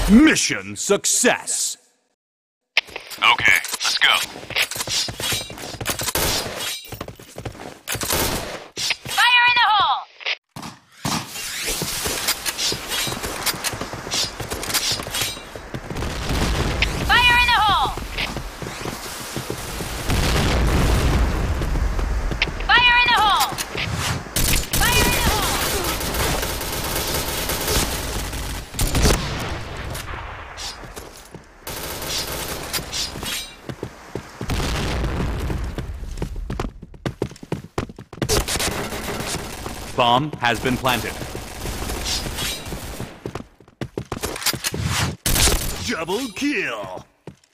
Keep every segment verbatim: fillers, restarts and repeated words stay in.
Mission success. Okay, let's go. Fire in the hole! Fire in the hole! Fire in the hole! Fire in the hole! Bomb has been planted. Double kill.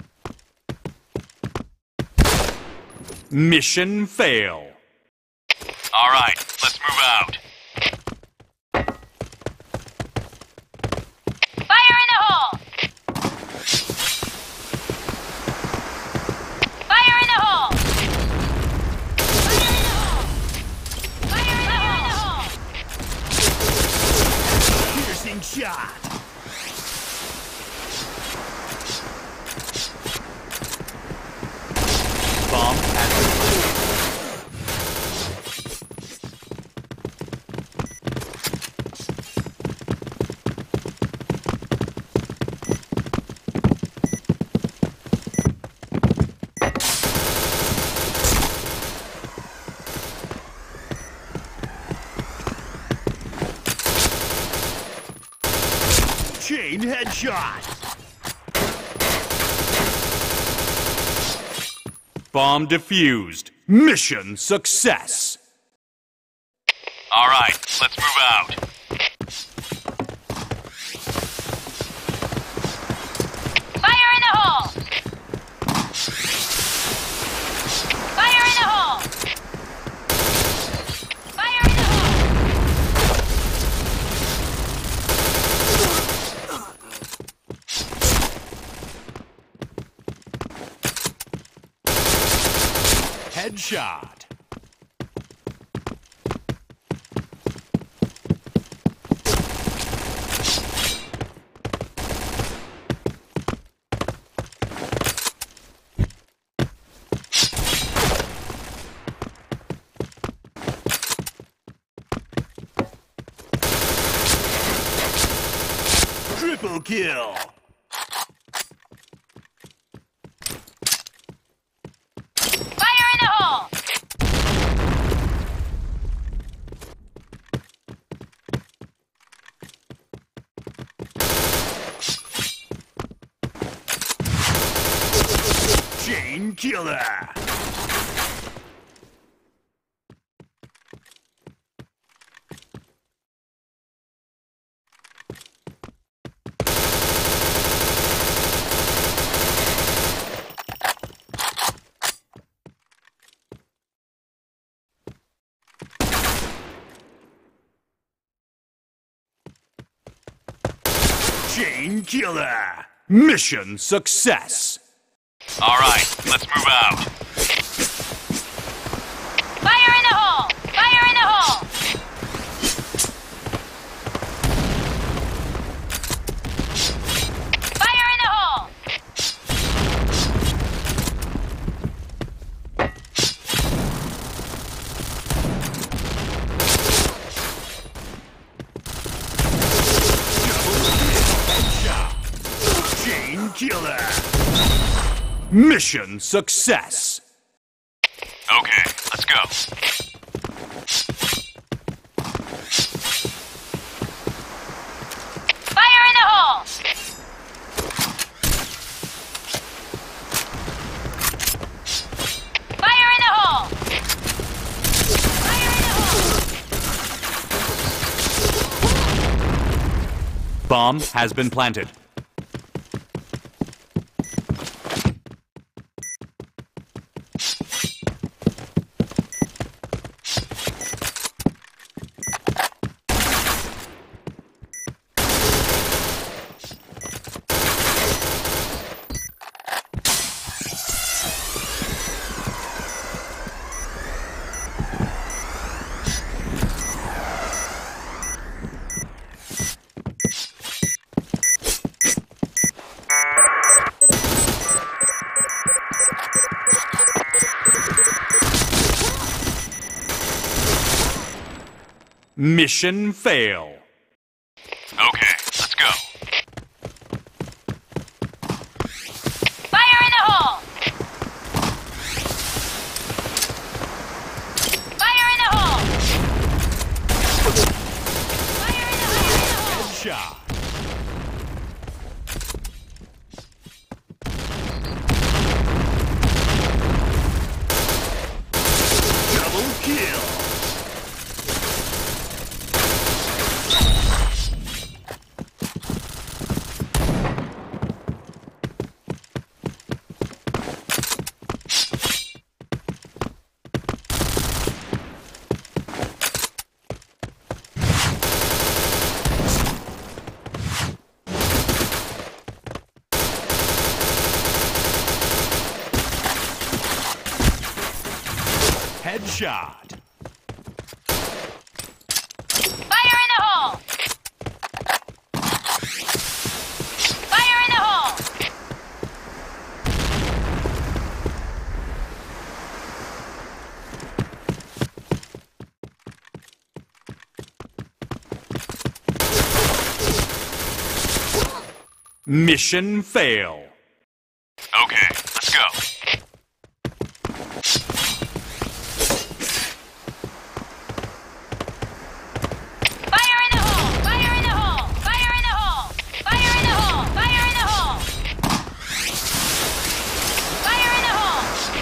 Mission fail. All right, let's move out. Fire in the hole! Fire in the hole! Fire in the hole! Fire in the hole! Piercing shot. Bomb has been planted. Chain headshot. Bomb defused. Mission success. All right, let's move out. Fire in the hole! Fire in the hole! Fire in the hole! Headshot. Triple kill. Fire in the hole! Chain killer. Chain killer. Mission success. All right, let's move out. Fire in the hole! Fire in the hole! Fire in the hole! Chain killer. Mission success. Okay, let's go. Fire in the hole! Fire in the hole! Fire in the hole! Bomb has been planted. Mission fail. Okay, let's go. Fire in the hole! Fire in the hole! Fire in the hole! Headshot. Double kill. Headshot. Fire in the hole! Fire in the hole! Mission fail. Okay, let's go. Fire in the hole! Fire in the hole! Fire in the hole! Fire in the hole! Fire in the hole! Fire in the hole!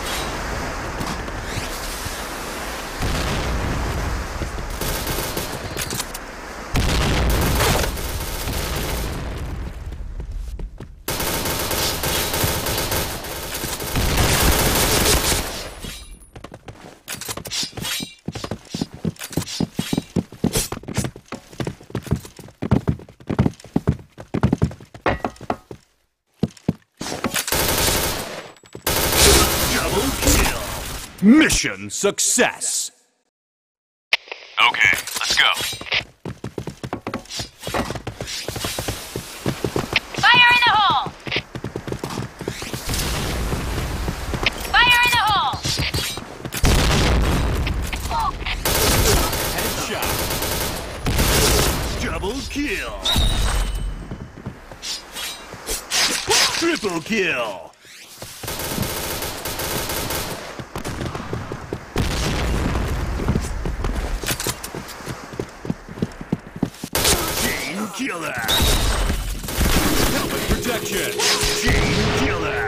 Double kill. Mission success. Okay, let's go. Fire in the hole! Fire in the hole! Headshot. Double kill. Triple kill. Chain killer. Helmet protection. Chain killer.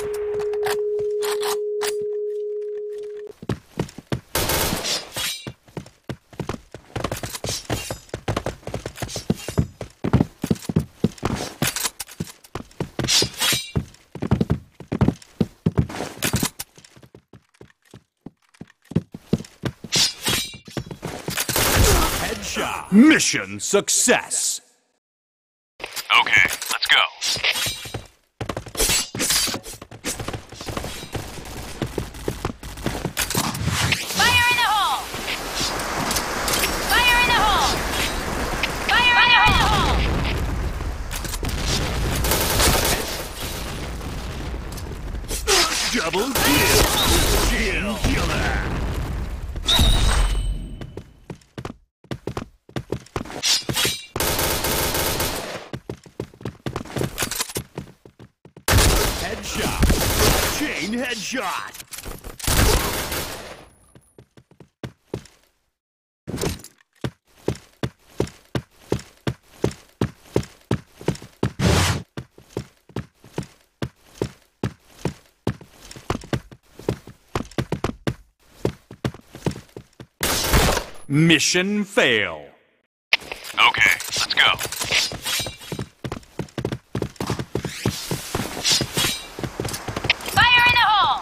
Headshot. Mission success. Okay, let's go. Fire in the hole! Fire in the hole! Fire in the hole! Double kill. Chain killer. Headshot. Chain headshot. Mission fail. Okay, let's go. Fire in the hole!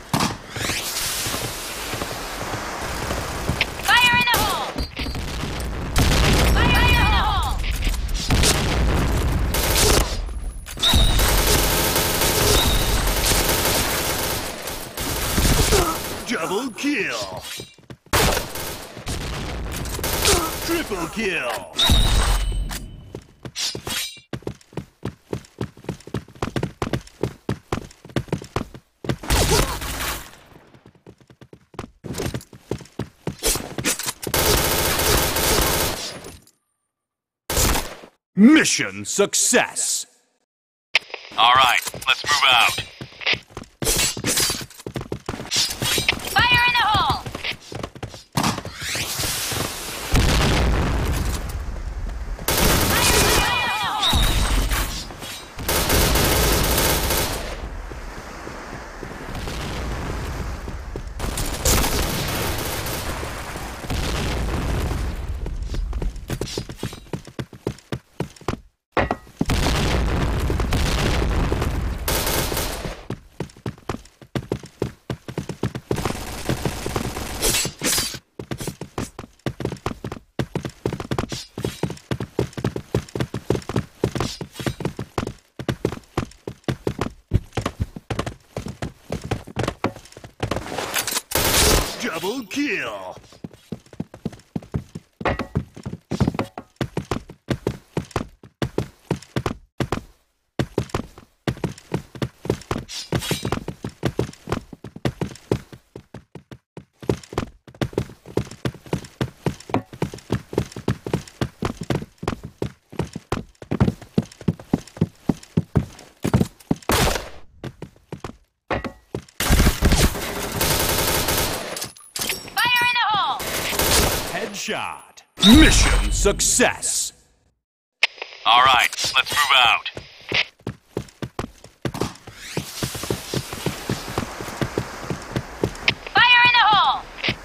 Fire in the hole! Fire in the hole! Double kill. Triple kill. Mission success. All right, let's move out. Fire in the hole! Double kill. Headshot. Mission success. All right, let's move out. Fire in the hole!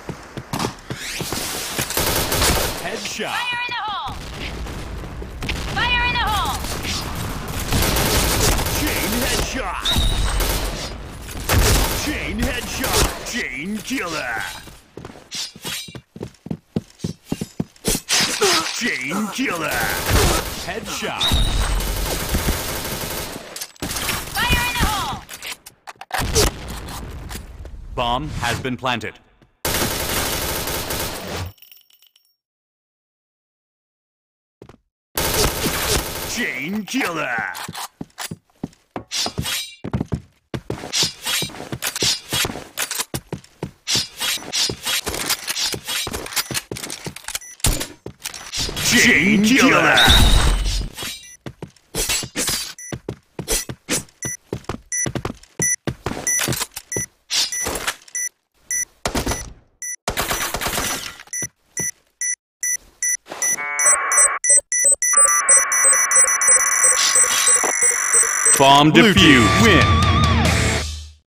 Headshot. Fire in the hole! Fire in the hole! Chain headshot. Chain headshot. Chain killer. Chain killer. Headshot. Fire in the hole! Bomb has been planted. Chain killer. Chain killer. Bomb defused. Win.